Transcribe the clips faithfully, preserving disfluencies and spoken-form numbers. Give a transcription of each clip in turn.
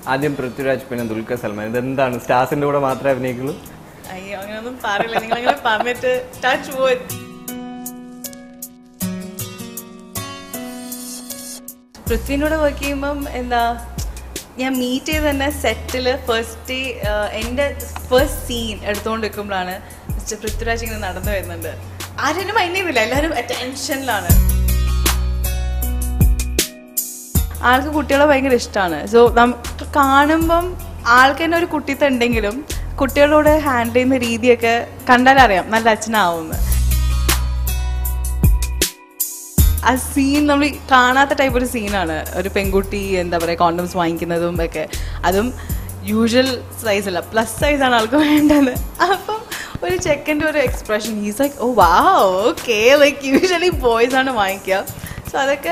ആദ്യം പൃഥ്വിരാജ് പിന്നെ ദുൽഖർ സൽമാൻ ഇതെന്താണ് സ്റ്റാർസിന്റെ കൂടെ മാത്രമേ അഭിനയിക്കുള്ളൂ? അയ്യോ അങ്ങനെയൊന്നും പറയില്ല, നിങ്ങൾ അങ്ങനെ പറഞ്ഞിട്ട് ടച്ച് വുഡ്. പൃഥ്വിനോട് വർക്ക് ചെയ്യുമ്പം എന്താ ഞാൻ മീറ്റ് ചെയ്ത് തന്നെ സെറ്റിൽ ഫസ്റ്റ് ഡേ എൻ്റെ ഫസ്റ്റ് സീൻ എടുത്തുകൊണ്ട് നിൽക്കുമ്പോഴാണ് മിസ്റ്റർ പൃഥ്വിരാജ് ഇങ്ങനെ നടന്നു വരുന്നുണ്ട്. ആരും മൈൻഡ് ചെയ്യുന്നില്ല, എല്ലാവരും അറ്റൻഷനിലാണ്. ആൾക്ക് കുട്ടികളെ ഭയങ്കര ഇഷ്ടമാണ്. സോ നമുക്ക് കാണുമ്പം ആൾക്ക് തന്നെ ഒരു കുട്ടിത്തുണ്ടെങ്കിലും കുട്ടികളോട് ഹാൻഡിൽ ചെയ്യുന്ന രീതിയൊക്കെ കണ്ടാലറിയാം നല്ല അച്ഛനാവുമെന്ന്. ആ സീൻ നമ്മൾ കാണാത്ത ടൈപ്പ് ഒരു സീനാണ്. ഒരു പെൺകുട്ടി എന്താ പറയുക കോണ്ടംസ് വാങ്ങിക്കുന്നതും ഒക്കെ, അതും യൂഷ്വൽ സൈസല്ല, പ്ലസ് സൈസാണ് ആൾക്ക് വേണ്ടത്. അപ്പം ഒരു ചെക്കൻ്റെ ഒരു expression, he's like oh wow okay, like usually boys ആണ് വാങ്ങിക്കുക. സോ അതൊക്കെ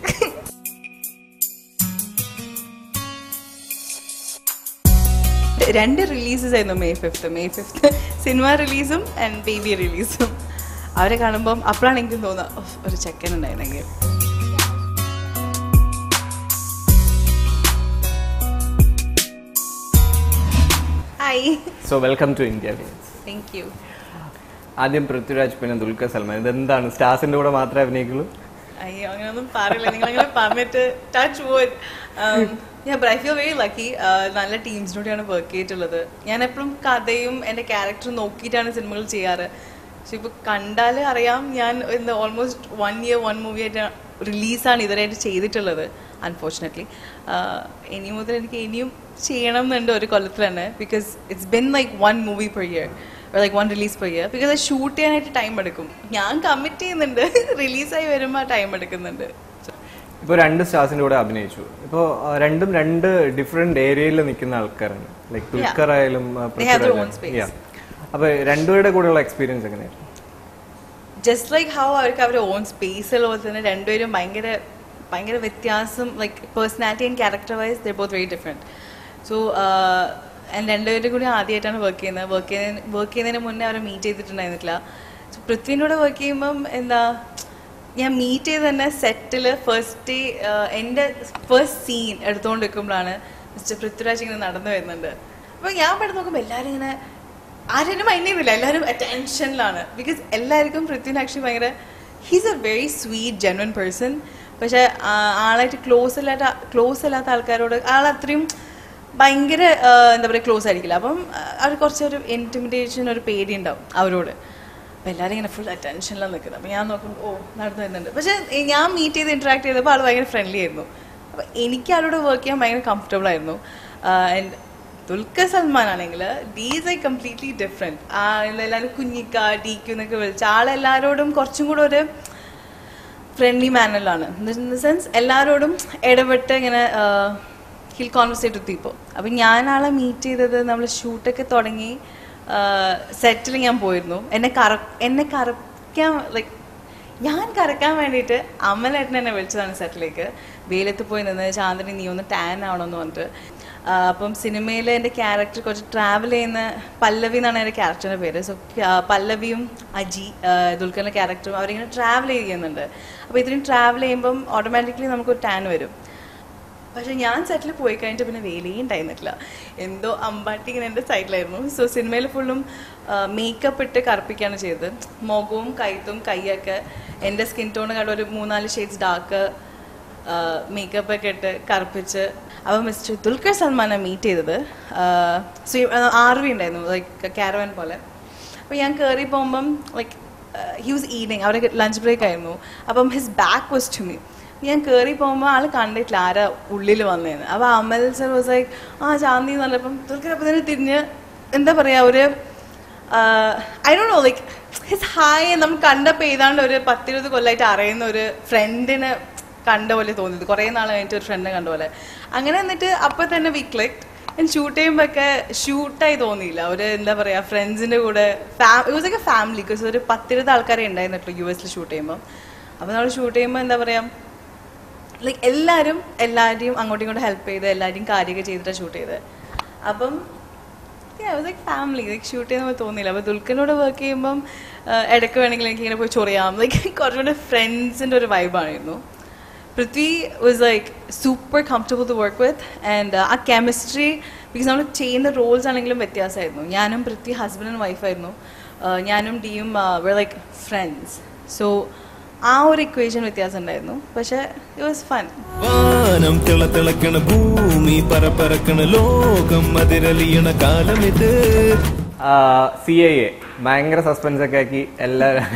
രണ്ട് റിലീസസ് ആയിരുന്നു മെയ് ഫിഫ്ത്ത്. മെയ് ഫിഫ്ത്ത് സിനിമ റിലീസും ആൻഡ് ബേബി റിലീസും. അവരെ കാണുമ്പം അപ്പോഴാണ് എനിക്ക് തോന്നുക ഒരു ചെക്കൻ ഉണ്ടായിരുന്നെങ്കിൽ. Hi, so welcome to India. Thank you. ആദ്യം പൃഥ്വിരാജ് പിന്നെ ദുൽഖർ സൽമാൻ ഇതെന്താണ് സ്റ്റാർസിന്റെ കൂടെ മാത്രമേ അഭിനയിക്കുള്ളൂ? അയ്യോ അങ്ങനെയൊന്നും പറയില്ല, നിങ്ങൾ അങ്ങനെ പറഞ്ഞിട്ട് ടച്ച് വുഡ്. ഞാൻ ഐ ഫീൽ വെരി ലക്കി. നല്ല ടീംസിനോടെയാണ് വർക്ക് ചെയ്തിട്ടുള്ളത്. ഞാൻ എപ്പോഴും കഥയും എൻ്റെ ക്യാരക്ടറും നോക്കിയിട്ടാണ് സിനിമകൾ ചെയ്യാറ്. പക്ഷെ ഇപ്പോൾ കണ്ടാൽ അറിയാം ഞാൻ ഇന്ന് almost one year one movie ആയിട്ട് റിലീസാണ് ഇതുവരെയായിട്ട് ചെയ്തിട്ടുള്ളത്. അൺഫോർച്ചുനേറ്റ്ലി ഇനി മുതൽ എനിക്ക് ഇനിയും ചെയ്യണം എന്നുണ്ട് ഒരു കൊല്ലത്തിൽ തന്നെ. Because it's been like one movie per year, like one release per year. Because അത് ഷൂട്ട് ചെയ്യാനായിട്ട് ടൈം എടുക്കും. ഞാൻ കമ്മിറ്റ് ചെയ്യുന്നുണ്ട്, റിലീസായി വരുമ്പോൾ ടൈം എടുക്കുന്നുണ്ട്. ഇപ്പോൾ രണ്ട് സ്റ്റാർസിന്റെ കൂടെ അഭിനയിച്ചു. ഇപ്പോൾ രണ്ടും രണ്ട് ഡിഫറെന്റ് ഏരിയയിൽ നിൽക്കുന്ന ആൾക്കാരാണ്. ലൈക്ക് ദുൽഖർ ആയാലും അപ്പൊ രണ്ടുപേരുടെ കൂടെയുള്ള എക്സ്പീരിയൻസ് എങ്ങനെയായിരുന്നു? ജസ്റ്റ് ലൈക്ക് ഹൗ അവർക്ക് അവരുടെ ഓൺ സ്പേസ് ഉള്ളത് തന്നെ രണ്ടുപേരും ഭയങ്കര ഭയങ്കര വ്യത്യാസം. Like personality and character wise they both very different. So രണ്ടുപേരും കൂടി ആദ്യമായിട്ടാണ് വർക്ക് ചെയ്യുന്നത്. വർക്ക് ചെയ്യുന്ന വർക്ക് ചെയ്യുന്നതിന് മുന്നേ അവരെ മീറ്റ് ചെയ്തിട്ടുണ്ടായിരുന്നില്ല. സോ പൃഥ്വിനോട് വർക്ക് ചെയ്യുമ്പം എന്താ ഞാൻ മീറ്റ് ചെയ്ത് തന്നെ സെറ്റിൽ ഫസ്റ്റ് ഡേ എൻ്റെ ഫസ്റ്റ് സീൻ എടുത്തുകൊണ്ട് നിൽക്കുമ്പോഴാണ് മിസ്റ്റർ പൃഥ്വിരാജ് ഇങ്ങനെ നടന്നു വരുന്നുണ്ട്. അപ്പോൾ ഞാൻ പെട്ടെന്ന് നോക്കുമ്പോൾ എല്ലാവരും ഇങ്ങനെ ആരും മൈൻഡ് ചെയ്യുന്നില്ല, എല്ലാവരും അറ്റൻഷനിലാണ്. ബിക്കോസ് എല്ലാവർക്കും പൃഥ്വിന് ആക്ച്വലി ഭയങ്കര he's a very sweet genuine person. പക്ഷേ ആളായിട്ട് ക്ലോസ് അല്ലാത്ത ക്ലോസ് അല്ലാത്ത ആൾക്കാരോട് ആൾ അത്രയും ഭയങ്കര എന്താ പറയുക ക്ലോസ് ആയിരിക്കില്ല. അപ്പം അവർ കുറച്ചൊരു ഇൻറ്റിമിഡേഷൻ ഒരു പേടി ഉണ്ടാവും അവരോട്. അപ്പോൾ എല്ലാവരും ഇങ്ങനെ ഫുൾ അറ്റൻഷനിലാണ് നിൽക്കുന്നത്. അപ്പോൾ ഞാൻ നോക്കുമ്പോൾ ഓ നടന്നു വരുന്നുണ്ട്. പക്ഷേ ഞാൻ മീറ്റ് ചെയ്ത് ഇൻട്രാക്ട് ചെയ്തപ്പോൾ ആൾ ഭയങ്കര ഫ്രണ്ട്ലി ആയിരുന്നു. അപ്പോൾ എനിക്ക് ആളോട് വർക്ക് ചെയ്യാൻ ഭയങ്കര കംഫർട്ടബിൾ ആയിരുന്നു. ആൻഡ് ദുൽഖർ സൽമാൻ ആണെങ്കിൽ ദീസ് ഐ കംപ്ലീറ്റ്ലി ഡിഫറെൻറ്റ്. ആ എല്ലാവരും കുഞ്ഞിക്ക ഡി ക്യു എന്നൊക്കെ വിളിച്ച് ആളെല്ലാവരോടും കുറച്ചും കൂടെ ഒരു ഫ്രണ്ട്ലി മാനറിലാണ്. ഇൻ ദ സെൻസ് എല്ലാവരോടും ഇടപെട്ട് ഇങ്ങനെ ഹിൽ കോൺവെർസേറ്റ് വിത്ത് പീപ്പിൾ. അപ്പം ഞാൻ ആളെ മീറ്റ് ചെയ്തത് നമ്മൾ ഷൂട്ടൊക്കെ തുടങ്ങി സെറ്റിൽ ഞാൻ പോയിരുന്നു. എന്നെ കറ എന്നെ കറക്കാൻ ലൈക്ക് ഞാൻ കറക്കാൻ വേണ്ടിയിട്ട് അമലേട്ടൻ എന്നെ വിളിച്ചതാണ് സെറ്റിലേക്ക്. വെയിലത്ത് പോയി നിന്ന് ചാന്ദിനി നീ ഒന്ന് ടാൻ ആവണമെന്ന് പറഞ്ഞിട്ട്. അപ്പം സിനിമയിൽ എൻ്റെ ക്യാരക്ടർ കുറച്ച് ട്രാവൽ ചെയ്യുന്ന പല്ലവി എന്നാണ് എൻ്റെ ക്യാരക്ടറിൻ്റെ പേര്. സോ പല്ലവിയും അജി ദുൽഖറിൻ്റെ ക്യാരക്ടറും അവരിങ്ങനെ ട്രാവൽ ചെയ്യുന്നുണ്ട്. അപ്പോൾ ഇത്രയും ട്രാവൽ ചെയ്യുമ്പം ഓട്ടോമാറ്റിക്കലി നമുക്കൊരു ടാൻ വരും. പക്ഷെ ഞാൻ സെറ്റിൽ പോയി കഴിഞ്ഞിട്ട് പിന്നെ വെയിലേ ഉണ്ടായിരുന്നില്ല. എന്തോ അമ്പാട്ടി ഇങ്ങനെ എൻ്റെ സൈഡിലായിരുന്നു. സോ സിനിമയിൽ ഫുള്ളും മേക്കപ്പ് ഇട്ട് കറുപ്പിക്കുകയാണ് ചെയ്തത്. മുഖവും കൈത്തും കൈയൊക്കെ എൻ്റെ സ്കിൻ ടോൺ കണ്ട ഒരു മൂന്നാല് ഷെയ്ഡ്സ് ഡാർക്ക് മേക്കപ്പ് ഒക്കെ ഇട്ട് കറുപ്പിച്ച്. അപ്പോൾ മിസ്റ്റർ ദുൽഖർ സൽമാനെ മീറ്റ് ചെയ്തത് ആർ വി ഉണ്ടായിരുന്നു, ലൈക്ക് കാരവൻ പോലെ. അപ്പോൾ ഞാൻ കയറി പോകുമ്പം ലൈക്ക് ഹി വാസ് ഈറ്റിംഗ്, അവിടെ ലഞ്ച് ബ്രേക്ക് ആയിരുന്നു. അപ്പം his back was to me. ഞാൻ കയറി പോകുമ്പോൾ ആൾ കണ്ടിട്ടില്ല ആരാ ഉള്ളിൽ വന്നതെന്ന്. അപ്പോൾ അമൽ സർ വാസ് ലൈക്ക് ആ ചാന്തി എന്ന് പറഞ്ഞപ്പം ദുൽഖർ അപ്പം തന്നെ തിരിഞ്ഞ് എന്താ പറയുക ഒരു I don't know like his hi നമ്മൾ കണ്ടപ്പോൾ ഏതാണ്ട് ഒരു പത്തിരുപത് കൊല്ലമായിട്ട് അറിയുന്ന ഒരു ഫ്രണ്ടിനെ കണ്ട പോലെ തോന്നിയത്. കുറേ നാൾ കഴിഞ്ഞിട്ട് ഒരു ഫ്രണ്ടിനെ കണ്ട പോലെ. അങ്ങനെ എന്നിട്ട് അപ്പം തന്നെ വി ക്ലിക്ക്ഡ്. ഞാൻ ഷൂട്ട് ചെയ്യുമ്പോഴൊക്കെ ഷൂട്ടായി തോന്നിയില്ല. ഒരു എന്താ പറയുക ഫ്രണ്ട്സിൻ്റെ കൂടെ ഫാ it was like a family. Because ഒരു പത്തിരുപത് ആൾക്കാരെ ഉണ്ടായിരുന്നുള്ളൂ യു എസിൽ ഷൂട്ട് ചെയ്യുമ്പോൾ. അപ്പോൾ നമ്മൾ ഷൂട്ട് ചെയ്യുമ്പോൾ എന്താ പറയുക ലൈക്ക് എല്ലാവരും എല്ലാവരെയും അങ്ങോട്ടും ഇങ്ങോട്ടും ഹെൽപ്പ് ചെയ്ത് എല്ലാവരെയും കാര്യമൊക്കെ ചെയ്തിട്ടാണ് ഷൂട്ട് ചെയ്തത്. അപ്പം ലൈക്ക് ഫാമിലി ലൈക്ക് ഷൂട്ട് ചെയ്യുന്ന പോലെ തോന്നിയില്ല. അപ്പോൾ ദുൽഖറിനോട് വർക്ക് ചെയ്യുമ്പം ഇടയ്ക്ക് വേണമെങ്കിൽ എനിക്ക് ഇങ്ങനെ പോയി ചൊറിയാം. ലൈക്ക് കുറച്ചുകൂടെ ഫ്രണ്ട്സിൻ്റെ ഒരു വൈബായിരുന്നു. Prithvi was like super comfortable to work with, and uh, our chemistry, because നമ്മൾ ചെയ്യുന്ന റോൾസ് ആണെങ്കിലും വ്യത്യാസമായിരുന്നു. ഞാനും പൃഥ്വി ഹസ്ബൻഡ് ആൻഡ് വൈഫായിരുന്നു, ഞാനും ഡിയും we're like friends. So ആ ഒരു ഇക്വേഷൻ വ്യത്യാസം ഉണ്ടായിരുന്നു, പക്ഷെ it was fun. വാനം തിളതിളക്കണ ഭൂമി പരപരക്കണ ലോകം അതിരലിയണ കാലം ഇത്. സി ഐ എ ഭയങ്കര സസ്പെൻസ് ഒക്കെ ആക്കി എല്ലാവരും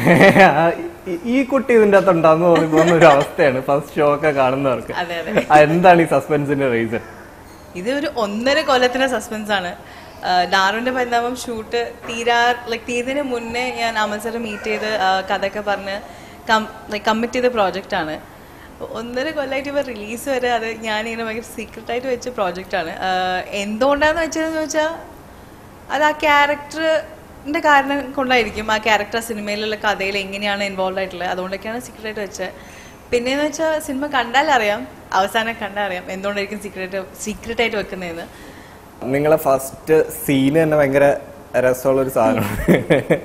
ഈ കുട്ടി ഇതിൻ്റെ അകത്ത് ഉണ്ടാകുന്ന തോന്നിപ്പോകുന്ന ഒരു അവസ്ഥയാണ് ഫസ്റ്റ് ഷോ ഒക്കെ കാണുന്നവർക്ക്. എന്താണ് ഈ സസ്പെൻസിന്റെ റീസൺ? ഇത് ഒരു ഒന്നര കൊല്ലത്തിന്റെ സസ്പെൻസ് ആണ്. ഡാറുവിന്റെ പരിണാമം ഷൂട്ട് തീരാ ലൈക് തീയതിന് മുന്നേ ഞാൻ അമൽസറെ മീറ്റ് ചെയ്ത് കഥയൊക്കെ പറഞ്ഞ് ലൈക് കമ്മിറ്റ് ചെയ്ത പ്രോജക്റ്റ് ആണ്. ഒന്നര കൊല്ലമായിട്ട് ഇവർ റിലീസ് വരെ അത് ഞാനിങ്ങനെ ഭയങ്കര സീക്രട്ടായിട്ട് വെച്ച പ്രോജക്റ്റാണ്. എന്തുകൊണ്ടാന്ന് വെച്ചതെന്ന് ചോദിച്ചാൽ അത് ആ ക്യാരക്ടറിന്റെ കാരണം കൊണ്ടായിരിക്കും. ആ ക്യാരക്ടർ സിനിമയിലുള്ള കഥയിൽ എങ്ങനെയാണ് ഇൻവോൾവ് ആയിട്ടുള്ളത്, അതുകൊണ്ടൊക്കെയാണ് സീക്രട്ടായിട്ട് വെച്ചത്. പിന്നെയെന്ന് വെച്ചാൽ സിനിമ കണ്ടാലറിയാം, അവസാനം കണ്ടാലറിയാം എന്തുകൊണ്ടായിരിക്കും സീക്രട്ട് സീക്രട്ടായിട്ട് വെക്കുന്നതെന്ന്. നിങ്ങളെ ഫസ്റ്റ് സീന് തന്നെ ഭയങ്കര രസമുള്ള ഒരു സാധനമാണ്.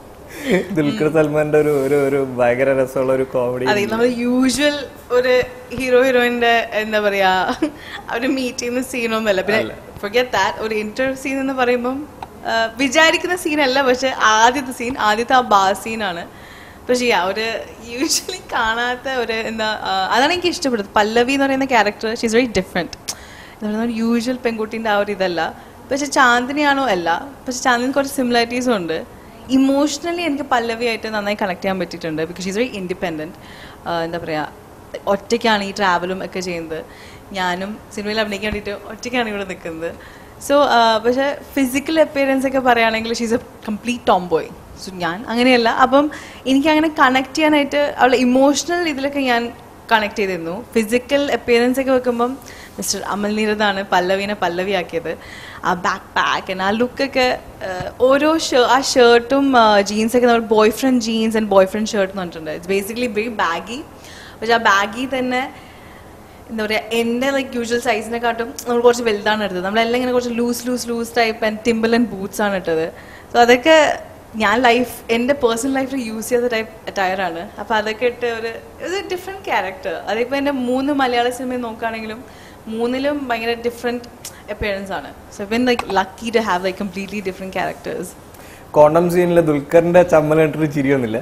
ദുൽഖർ സൽമാന്റെ ഒരു ഒരു ഒരു ഭയങ്കര രസമുള്ള ഒരു കോമഡി. അതെ, നമ്മൾ യൂഷ്വൽ ഒരു ഹീറോ ഹീറോയിന്റെ എന്താ പറയാ അവര് മീറ്റ് ചെയ്യുന്ന സീനൊന്നുമല്ല. പിന്നെ forget that, ഒരു ഇന്റർ സീൻ എന്ന് പറയുമ്പം വിചാരിക്കുന്ന സീനല്ല, പക്ഷെ ആദ്യത്തെ സീൻ ആദ്യത്തെ ആ ബാ സീനാണ്. പക്ഷേ ഒരു യൂഷ്വലി കാണാത്ത ഒരു എന്താ അതാണ് എനിക്ക് ഇഷ്ടപ്പെടുന്നത്. പല്ലവി എന്ന് പറയുന്ന character she is very different. എന്ന് പറയുന്ന ഒരു യൂഷ്വൽ പെൺകുട്ടീൻ്റെ ആ ഒരു ഇതല്ല. പക്ഷെ ചാന്ദിനിയാണോ അല്ല, പക്ഷെ ചാന്ദിനി കുറച്ച് സിമിലാരിറ്റീസും ഉണ്ട്. ഇമോഷണലി എനിക്ക് പല്ലവിയായിട്ട് നന്നായി കണക്ട് ചെയ്യാൻ പറ്റിയിട്ടുണ്ട്. Because is very independent. എന്താ പറയുക, ഒറ്റയ്ക്കാണ് ഈ ട്രാവലും ഒക്കെ ചെയ്യുന്നത്. ഞാനും സിനിമയിൽ അഭിനയിക്കാൻ വേണ്ടിയിട്ട് ഒറ്റയ്ക്കാണ് ഇവിടെ നിൽക്കുന്നത്. സോ പക്ഷേ ഫിസിക്കൽ അപ്പിയറൻസ് ഒക്കെ പറയുകയാണെങ്കിൽ she's a complete tomboy. So ഞാൻ അങ്ങനെയല്ല. അപ്പം എനിക്കങ്ങനെ കണക്ട് ചെയ്യാനായിട്ട് അവളുടെ ഇമോഷണൽ ഇതിലൊക്കെ ഞാൻ കണക്ട് ചെയ്തിരുന്നു. ഫിസിക്കൽ അപ്പിയറൻസ് ഒക്കെ വെക്കുമ്പം മിസ്റ്റർ അമൽ നീരദാണ് പല്ലവിനെ പല്ലവിയാക്കിയത്. ആ ബാക്ക് പാക്ക് ആ ലുക്കൊക്കെ ഓരോ ഷേ ആ ഷർട്ടും ജീൻസൊക്കെ നമ്മൾ boyfriend jeans and boyfriend shirt എന്ന് പറഞ്ഞിട്ടുണ്ട്. It's basically very baggy. പക്ഷെ ആ ബാഗി തന്നെ എന്താ പറയുക, എൻ്റെ ലൈക്ക് യൂഷ്വൽ സൈസിനെക്കാട്ടും നമ്മൾ കുറച്ച് വലുതാണ് എടുത്തത്. നമ്മളെല്ലാം ഇങ്ങനെ കുറച്ച് loose loose loose type and ടിമ്പിൾ ആൻഡ് ബൂട്ട്സ് ആണ് ഇട്ടത്. സോ അതൊക്കെ ഞാൻ ലൈഫ് എൻ്റെ പേഴ്സണൽ ലൈഫിൽ യൂസ് ചെയ്ത ടൈപ്പ് അറ്റയറാണ്. അപ്പോൾ അതൊക്കെ ഇട്ട് ഒരു ഒരു ഡിഫറെൻറ്റ് ക്യാരക്ടർ. അതിപ്പോൾ എൻ്റെ മൂന്ന് മലയാള സിനിമയിൽ നോക്കുകയാണെങ്കിലും മൂന്നിലും ഭയങ്കര ഡിഫറെൻറ്റ് അപ്പിയറൻസ് ആണ്. So been like lucky to have like completely different characters. കോണ്ടം സീനിൽ ദുൽഖറിന്റെ ചമ്മലിട്ടൊരു ചിരിയൊന്നുമില്ല?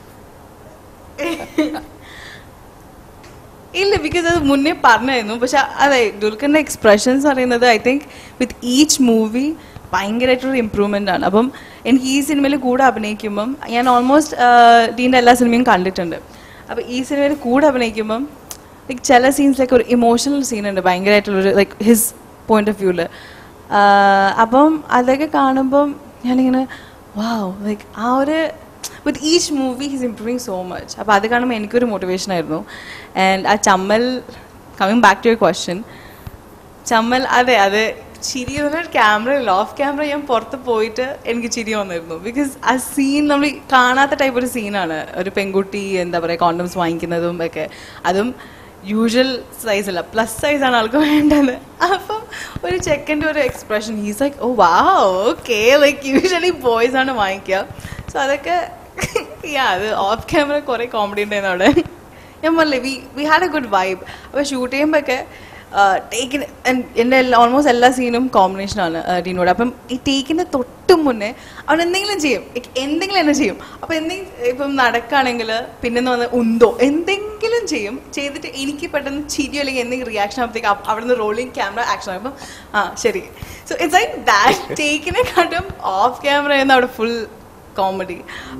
ഇല്ല, ബിക്കോസ് അത് മുന്നേ പറഞ്ഞായിരുന്നു. പക്ഷെ അതെ, ദുൽഖറിന്റെ എക്സ്പ്രഷൻസ് പറയുന്നത് I think with each movie ഭയങ്കരമായിട്ടൊരു ഇമ്പ്രൂവ്മെൻ്റ് ആണ്. അപ്പം എനിക്ക് ഈ സിനിമയിൽ കൂടെ അഭിനയിക്കുമ്പം ഞാൻ ഓൾമോസ്റ്റ് ഡീൻ്റെ എല്ലാ സിനിമയും കണ്ടിട്ടുണ്ട്. അപ്പം ഈ സിനിമയിൽ കൂടെ അഭിനയിക്കുമ്പം ലൈക്ക് ചില സീൻസിലൊക്കെ ഒരു ഇമോഷണൽ സീനുണ്ട് ഭയങ്കരമായിട്ടുള്ളൊരു ലൈക്ക് ഹിസ് പോയിന്റ് ഓഫ് വ്യൂവിൽ. അപ്പം അതൊക്കെ കാണുമ്പം ഞാനിങ്ങനെ വാവ്, ലൈക്ക് ആ ഒരു with each movie his improving so much. അപ്പോൾ അത് കാണുമ്പോൾ എനിക്കൊരു മോട്ടിവേഷൻ ആയിരുന്നു. ആൻഡ് ആ ചമ്മൽ, coming back to your question, ചമ്മൽ അതെ അത് ചിരി വന്ന ക്യാമറയിൽ ഓഫ് ക്യാമറ ഞാൻ പുറത്ത് പോയിട്ട് എനിക്ക് ചിരി വന്നിരുന്നു. ബിക്കോസ് ആ സീൻ നമ്മൾ കാണാത്ത ടൈപ്പ് ഒരു സീനാണ്. ഒരു പെൺകുട്ടി എന്താ പറയുക കോണ്ടംസ് വാങ്ങിക്കുന്നതും ഒക്കെ, അതും യൂഷ്വൽ സൈസല്ല, പ്ലസ് സൈസാണ് ആൾക്ക് വേണ്ടത്. അപ്പം ഒരു ചെക്കൻ്റെ ഒരു expression, he's like oh wow okay, like usually boys ആണ് വാങ്ങിക്കുക. സോ അതൊക്കെ യാ അത് ഓഫ് ക്യാമറ കുറേ കോമഡി ഉണ്ടായിരുന്നു അവിടെ. ഞാൻ പറഞ്ഞില്ലേ we we had a good vibe. അപ്പോൾ ഷൂട്ട് ചെയ്യുമ്പോഴൊക്കെ ടേക്കിന് എൻ്റെ ഓൾമോസ്റ്റ് എല്ലാ സീനും കോമ്പിനേഷനാണ് ഡീനോട്. അപ്പം ഈ ടേക്കിൻ്റെ തൊട്ട് മുന്നേ അവൻ എന്തെങ്കിലും ചെയ്യും, എന്തെങ്കിലും തന്നെ ചെയ്യും. അപ്പോൾ എന്തെങ്കിലും ഇപ്പം നടക്കുകയാണെങ്കിൽ പിന്നെ വന്ന് ഉന്തോ എന്തെങ്കിലും ചെയ്യും, ചെയ്തിട്ട് എനിക്ക് പെട്ടെന്ന് ചിരിയോ അല്ലെങ്കിൽ എന്തെങ്കിലും റിയാക്ഷൻ ആകുമ്പോഴത്തേക്ക് അവിടെ നിന്ന് റോളിങ് ക്യാമറ ആക്ഷൻ ആകുമ്പം ആ ശരി. So it's like that. ടേക്കിനെ കാട്ടും ഓഫ് ക്യാമറ ചെയ്യുന്ന അവിടെ ഫുൾ കോമഡി.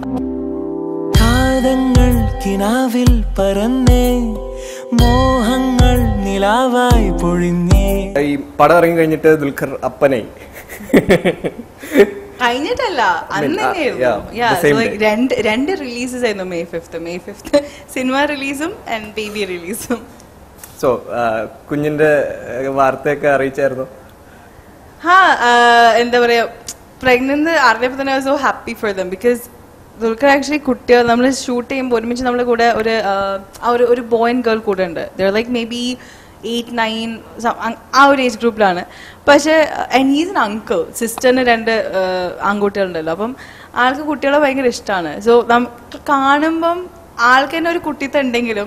കാതങ്ങൾ കിനാവിൽ പറന്നേ, മോഹങ്ങൾ നിലാവായി പൊഴിഞ്ഞേ. ഈ പടം ഇറങ്ങി കഴിഞ്ഞിട്ട് ദുൽഖർ അപ്പനായി കഴിഞ്ഞിട്ടല്ല, അന്ന് തന്നെയായിരുന്നു. രണ്ട് രണ്ട് റിലീസസ് ആയിരുന്നു. മെയ് ഫിഫ്ത്ത് മെയ് ഫിഫ്ത്ത് സിനിമ റിലീസും ആൻഡ് ബേബി റിലീസും. സോ കുഞ്ഞിന്റെ വാർത്തയൊക്കെ അറിയിച്ചായിരുന്നു? ഹാ, എന്താ പറയാ, പ്രഗ്നന്റ് അറിഞ്ഞപ്പോൾ തന്നെ I was so happy for them. Because Dulquer actually കുട്ടികൾ നമ്മൾ ഷൂട്ട് ചെയ്യുമ്പോൾ ഒരുമിച്ച് നമ്മുടെ കൂടെ ഒരു ആ ഒരു ഒരു ബോയ് ആൻഡ് ഗേൾ കൂടെ ഉണ്ട്. They're like maybe eight nine ആ ഒരു ഏജ് ഗ്രൂപ്പിലാണ്. പക്ഷേ ആൻഡ് ഹീസ് എൻ അങ്കിൾ, സിസ്റ്ററിന് രണ്ട് ആൺകുട്ടികളുണ്ടല്ലോ. അപ്പം ആൾക്ക് കുട്ടികളെ ഭയങ്കര ഇഷ്ടമാണ്. സോ നമുക്ക് കാണുമ്പം ആൾക്ക് തന്നെ ഒരു കുട്ടിത്തണ്ടെങ്കിലും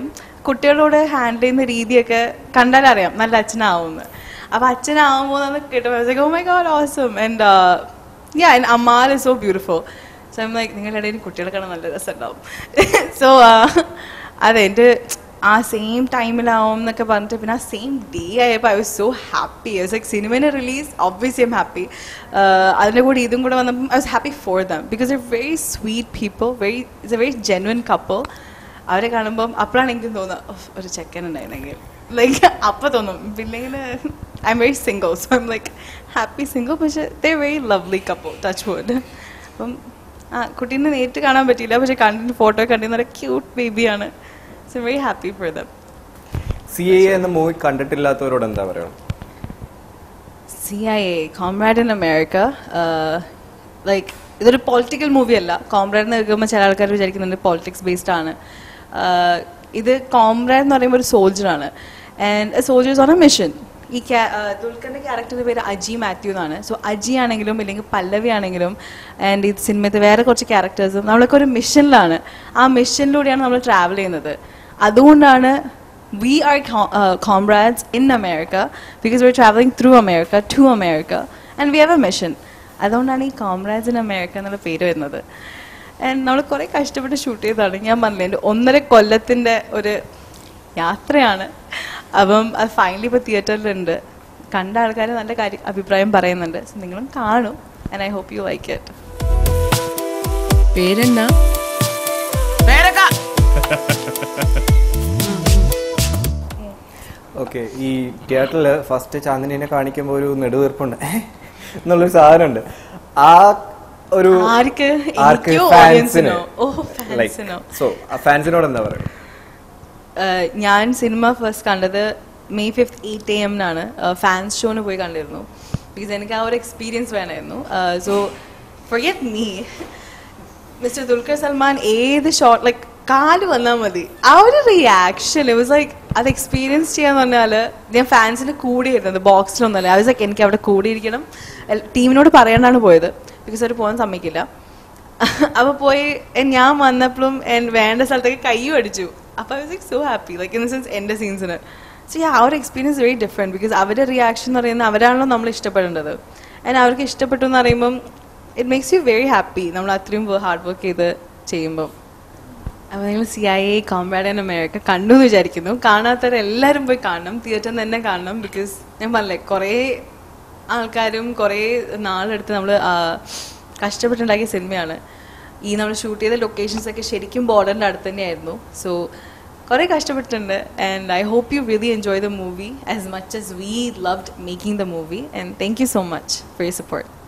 കുട്ടികളോട് ഹാൻഡിൽ ചെയ്യുന്ന രീതിയൊക്കെ കണ്ടാലറിയാം നല്ല അച്ഛനാവുമെന്ന്. അപ്പോൾ അച്ഛനാവുമ്പോൾ എന്ന് കേട്ടപ്പോൾ oh my god awesome and yeah and Amal is so beautiful. So I'm like നിങ്ങളുടെ ഇടയിൽ കുട്ടികളെ കാണാൻ നല്ല രസമുണ്ടാവും. സോ അതെ എൻ്റെ ആ സെയിം ടൈമിലാവും എന്നൊക്കെ പറഞ്ഞിട്ട് പിന്നെ ആ സെയിം ഡേ ആയപ്പോൾ I was so happy. I was like സിനിമേനെ release obviously I am happy. അതിൻ്റെ കൂടെ ഇതും കൂടെ വന്നപ്പം I was happy for them because a very sweet people, very it's a very genuine couple. അവരെ കാണുമ്പം അപ്പോഴാണ് എനിക്ക് തോന്നുക ഒരു ചെക്കൻ ഉണ്ടായിരുന്നെങ്കിൽ ലൈക്ക് അപ്പം തോന്നും. പിന്നെങ്കിൽ I am very single so I am like happy single. പക്ഷേ they very lovely couple touch wood. അപ്പം ആ കുട്ടീനെ നേരിട്ട് കാണാൻ പറ്റിയില്ല, പക്ഷെ കണ്ടിട്ട് ഫോട്ടോ കണ്ടിരുന്ന ഒരു ക്യൂട്ട് ബേബിയാണ്. So very happy for them. C I A എന്ന മൂവി കണ്ടിട്ടില്ലാത്തവരോട് എന്താ പറയുക? C I A comrade in America like ഇതൊരു പൊളിറ്റിക്കൽ മൂവി അല്ല. കോംറാഡ് എന്ന് കേൾക്കുമ്പോൾ ചില ആൾക്കാർ വിചാരിക്കുന്നുണ്ട് പോളിറ്റിക്സ് ബേസ്ഡ് ആണ്. ഇത് കോംറാഡ് എന്ന് പറയുമ്പോൾ ഒരു സോൾജറാണ് and soldiers on a mission. ഈ ക്യാ ദുൽഖറിൻ്റെ ക്യാരക്ടറിൻ്റെ പേര് അജി മാത്യു എന്നാണ്. സോ അജി ആണെങ്കിലും ഇല്ലെങ്കിൽ പല്ലവി ആണെങ്കിലും ആൻഡ് ഈ സിനിമത്തെ വേറെ കുറച്ച് ക്യാരക്ടേഴ്സും നമ്മളൊക്കെ ഒരു മിഷനിലാണ്. ആ മിഷനിലൂടെയാണ് നമ്മൾ ട്രാവൽ ചെയ്യുന്നത്. അതുകൊണ്ടാണ് we are comrades in America because we are travelling through America to America and we have a mission. അതുകൊണ്ടാണ് ഈ കോംറാഡ്സ് ഇൻ അമേരിക്ക എന്നുള്ള പേര് വരുന്നത്. ആൻഡ് നമ്മൾ കുറേ കഷ്ടപ്പെട്ട് ഷൂട്ട് ചെയ്തതാണ്. ഞാൻ പറഞ്ഞില്ലേ എൻ്റെ ഒന്നര കൊല്ലത്തിൻ്റെ ഒരു യാത്രയാണ്. അപ്പം അത് ഫൈനലി ഇപ്പോൾ തിയേറ്ററിലുണ്ട്. കണ്ട ആൾക്കാർ നല്ല കാര്യം അഭിപ്രായം പറയുന്നുണ്ട്. സോ നിങ്ങളും കാണും and I hope you like it. പേരെന്നാ? ഓക്കെ, ഈ തിയേറ്ററിൽ ഫസ്റ്റ് ചാന്ദിനിനെ കാണിക്കുമ്പോൾ ഒരു നെടുവീർപ്പുണ്ട് എന്നുള്ളൊരു സാധനമുണ്ട്. ആ ഒരു ആർക്ക്? ആർക്ക്? എനിക്കോ ഫാൻസിന്. ഓഡിയൻസിനോ? ഓ ഫാൻസിനോ? സോ ഫാൻസിനോട് എന്താ പറയുക? ഞാൻ സിനിമ ഫസ്റ്റ് കണ്ടത് മെയ് ഫിഫ്ത്ത് എയ്റ്റ് എ എമ്മിനാണ്. ഫാൻസ് ഷോന് പോയി കണ്ടിരുന്നു ബിക്കോസ് എനിക്ക് ആ ഒരു എക്സ്പീരിയൻസ് വേണമായിരുന്നു. So forget me mister Dulquer Salman ഏത് ഷോട്ട് ലൈക്ക് കാല് വന്നാൽ മതി ആ ഒരു റിയാക്ഷൻ ഇറ്റ് വാസ് ലൈക്ക് അത് എക്സ്പീരിയൻസ് ചെയ്യാന്ന് പറഞ്ഞാൽ ഞാൻ ഫാൻസിന് കൂടിയിരുന്നത് ബോക്സിലൊന്നുമല്ല. ഐ വാസ് ലൈക്ക് എനിക്ക് അവിടെ കൂടിയിരിക്കണം. ടീമിനോട് പറയാണ്ടാണ് പോയത് ബിക്കോസ് അവർ പോകാൻ സമ്മതിക്കില്ല. അപ്പോൾ പോയി ഞാൻ വന്നപ്പോഴും വേണ്ട സ്ഥലത്തേക്ക് കയ്യും അടിച്ചു. അപ്പോൾ I was like so happy like in the sense എൻ്റെ സീൻസിന്. സോ ആ ഒരു എക്സ്പീരിയൻസ് വെരി ഡിഫറെൻറ്റ് ബിക്കോസ് അവരുടെ റിയാക്ഷൻ എന്ന് പറയുന്നത് അവരാണല്ലോ നമ്മൾ ഇഷ്ടപ്പെടേണ്ടത്. ആൻഡ് അവർക്ക് ഇഷ്ടപ്പെട്ടു എന്ന് പറയുമ്പം it makes you very happy നമ്മൾ അത്രയും ഹാർഡ് വർക്ക് ചെയ്ത് ചെയ്യുമ്പം. അപ്പോൾ നിങ്ങൾ C I A comrade in America കണ്ടു എന്ന് വിചാരിക്കുന്നു. കാണാത്തവരെല്ലാവരും പോയി കാണണം, തിയേറ്ററിൽ തന്നെ കാണണം. ബിക്കോസ് ഞാൻ പറഞ്ഞില്ലേ കുറേ ആൾക്കാരും കുറേ നാളെടുത്ത് നമ്മൾ കഷ്ടപ്പെട്ടുണ്ടാക്കിയ സിനിമയാണ്. ഈ നമ്മൾ ഷൂട്ട് ചെയ്ത ലൊക്കേഷൻസ് ഒക്കെ ശരിക്കും ബോർഡറിൻ്റെ അടുത്ത് തന്നെയായിരുന്നു. സോ കുറേ കഷ്ടപ്പെട്ടിട്ടുണ്ട് and I hope you really enjoy the movie as much as we loved making the movie and thank you so much for your support.